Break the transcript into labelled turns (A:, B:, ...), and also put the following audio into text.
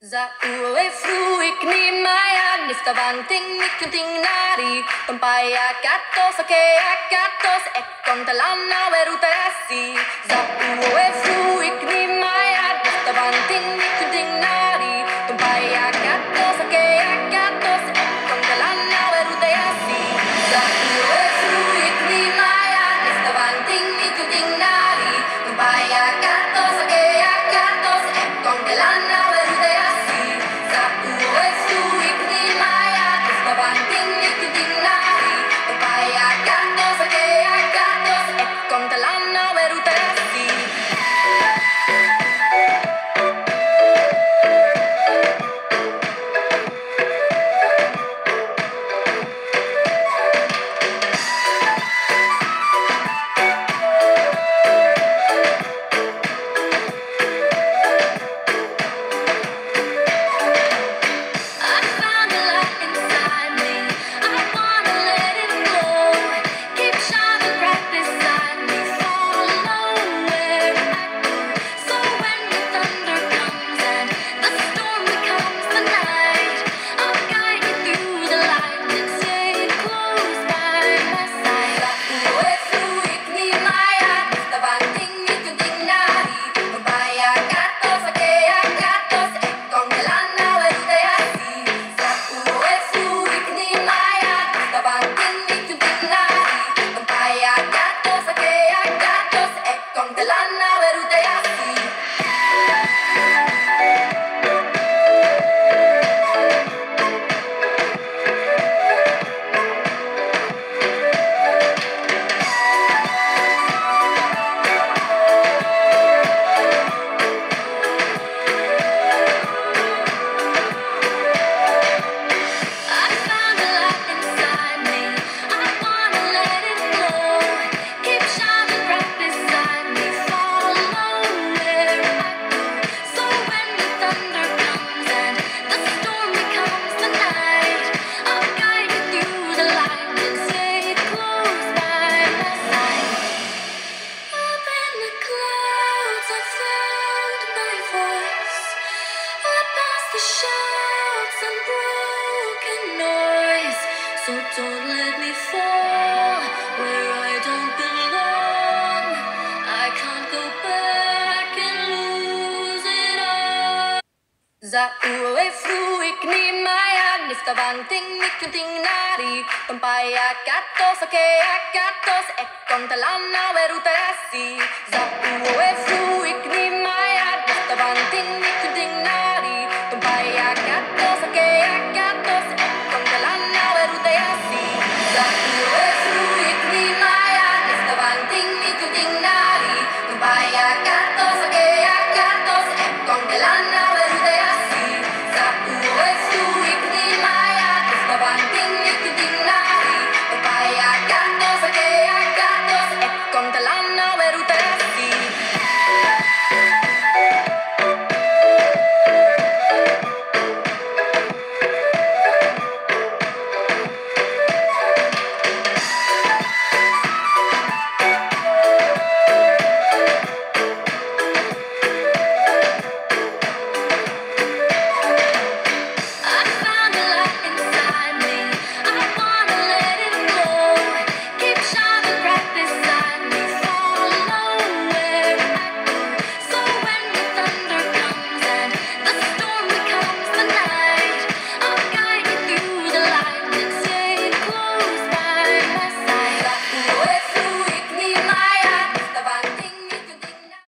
A: Za ue fruik ni maya nifta banting mikunting nari Tompaya katos ake akatos ekon talana werutasi Za ue fruik ni maya nifta banting mikunting nari Tompaya katos ake akatos ekon talana werutasi Za ue fruik ni maya nifta banting mikunting nari Tompaya katos ake akatos ekon talana werutasi So don't let me fall where I don't belong. I can't go back and lose it all. Za ue fruik ni maya nifta banting mikunting nari Tompaya katos ake akatos ekon talana werutasi Za ue fruik ni maya nifta banting mikunting nari